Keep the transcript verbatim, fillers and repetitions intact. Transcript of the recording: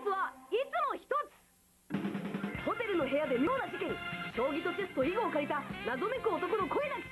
決はいつも一つ。ホテルの部屋で妙な事件、将棋とチェスと囲碁を借りた謎めく男の声なき